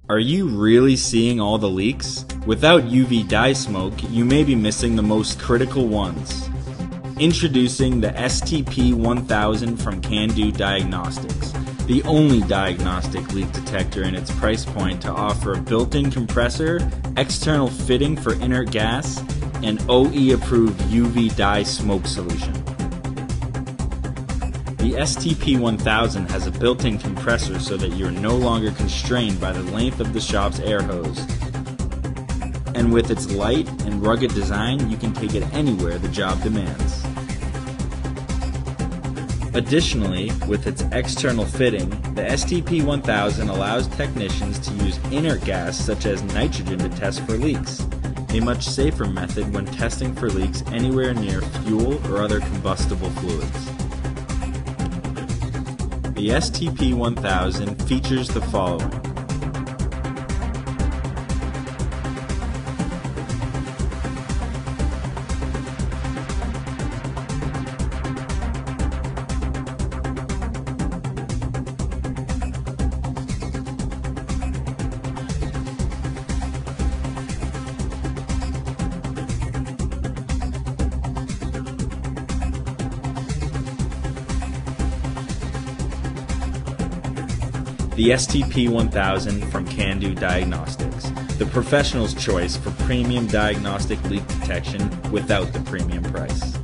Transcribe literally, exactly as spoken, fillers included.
Are you really seeing all the leaks? Without U V dye smoke, you may be missing the most critical ones. Introducing the S T P one thousand from CanDo Diagnostics, the only diagnostic leak detector in its price point to offer a built-in compressor, external fitting for inert gas, and O E-approved U V dye smoke solution. The S T P one thousand has a built-in compressor so that you are no longer constrained by the length of the shop's air hose. And with its light and rugged design, you can take it anywhere the job demands. Additionally, with its external fitting, the S T P one thousand allows technicians to use inert gas such as nitrogen to test for leaks, a much safer method when testing for leaks anywhere near fuel or other combustible fluids. The S T P one thousand features the following. The S T P one thousand from CanDo Diagnostics, the professional's choice for premium diagnostic leak detection without the premium price.